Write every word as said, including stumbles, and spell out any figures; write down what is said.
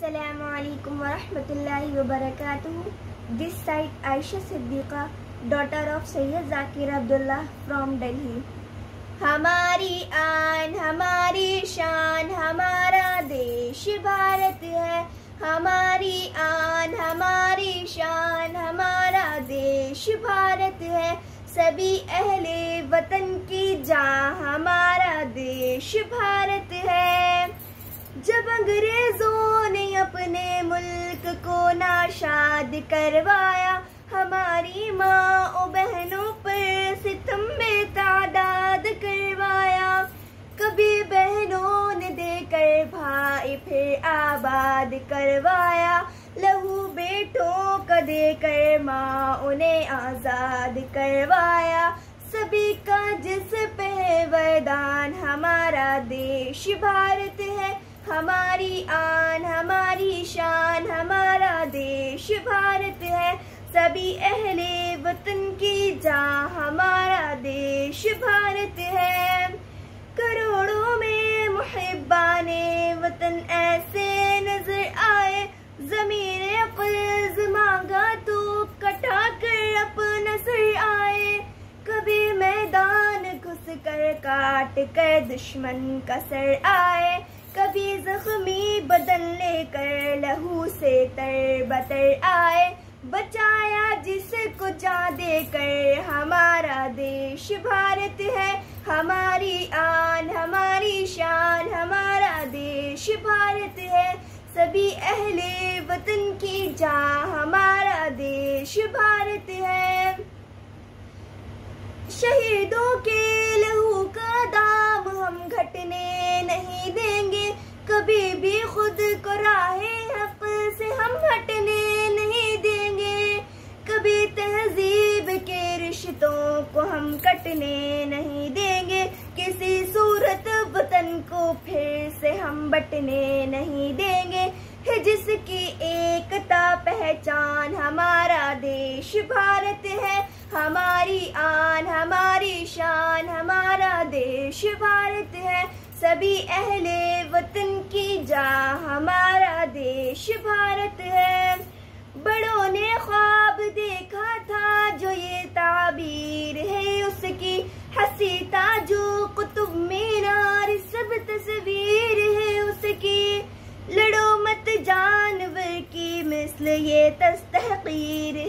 Assalamu alaikum wa rahmatullahi wa barakatuh. This side Aisha Siddiqa, daughter of Sayyid Zakir Abdullah from Delhi. हमारी आन हमारी शान हमारा देश भारत है। हमारी आन हमारी शान हमारा देश भारत है। सभी अहले वतन की जान हमारा देश भारत है। जब अंग्रेजों ने अपने मुल्क को नाशाद करवाया, हमारी माँ और बहनों पर सितम बेतादाद करवाया। कभी बहनों ने देकर भाई फिर आबाद करवाया, लहू बेटों का देकर माँ उन्हें आजाद करवाया। सभी का जिस पे वरदान हमारा देश भारत है। हमारी आन हमारी शान हमारा देश भारत है। सभी अहले वतन की जान हमारा देश भारत है। करोड़ों में मुहिब्बाने वतन ऐसे नजर आए, ज़मीने क़र्ज़ मांगा तो कटा कर अपना सर आए। कभी मैदान घुस कर काट कर दुश्मन का सर आए, कभी जख्मी बदन लेकर लहू से तर बतर आए। बचाया जिसको जान देकर हमारा देश भारत है। हमारी आन हमारी शान हमारा देश भारत है। सभी अहले वतन की जान हमारा देश भारत है। शहीदों के लहू का दाम हम घटने नहीं देंगे, कभी भी खुद को राहे हक से हम हटने नहीं देंगे। कभी तहजीब के रिश्तों को हम कटने नहीं देंगे, किसी सूरत वतन को फिर से हम बटने नहीं देंगे। है जिसकी एकता पहचान हमारा देश भारत है। हमारी आन हमारी शान हमारा देश भारत है। सभी अहले वतन की जान हमारा देश भारत है। बड़ों ने ख्वाब देखा था जो ये ताबीर है उसकी, हंसी ताजो कुतुब मीनार सब तस्वीर है उसकी। लड़ो मत जानवर की मिस्ल ये तस्तहकीर